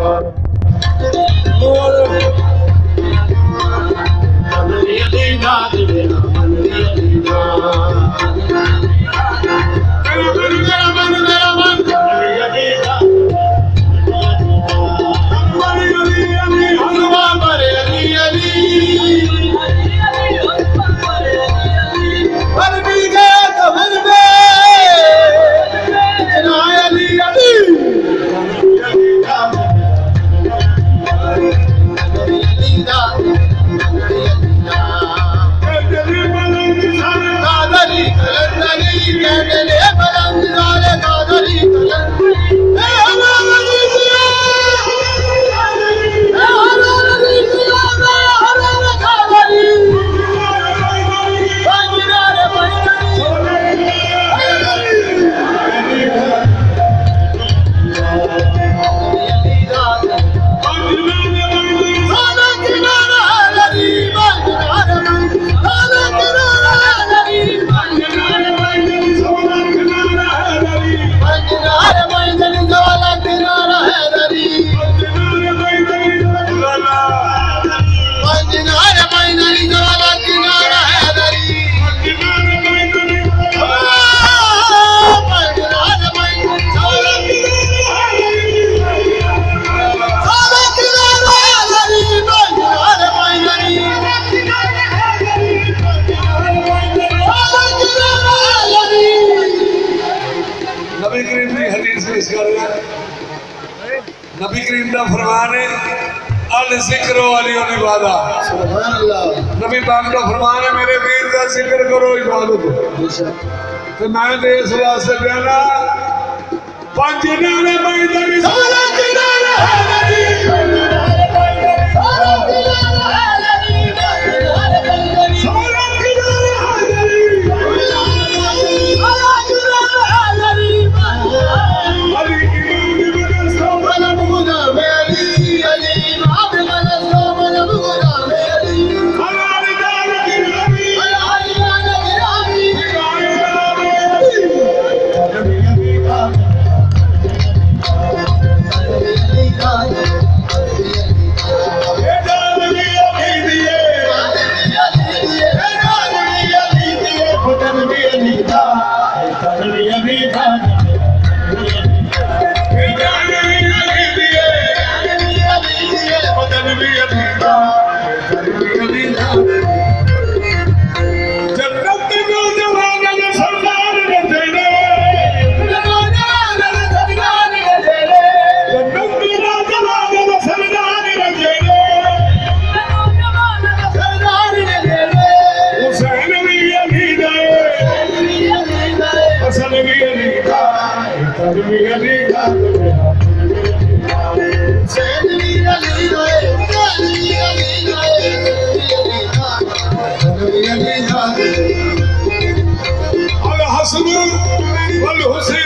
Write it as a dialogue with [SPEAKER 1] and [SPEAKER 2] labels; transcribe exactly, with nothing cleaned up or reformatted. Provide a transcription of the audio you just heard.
[SPEAKER 1] नबी करीम का फरमान है अल जिक्र वाली इबादत। सुभान अल्लाह। नबी पाक का फरमान है मेरे वीर का जिक्र करो इबादत। तो मैं तो इस वास्ते कहना पंज नारे मैदानी सारा किनारा है नबी Al Hasan wal Husayn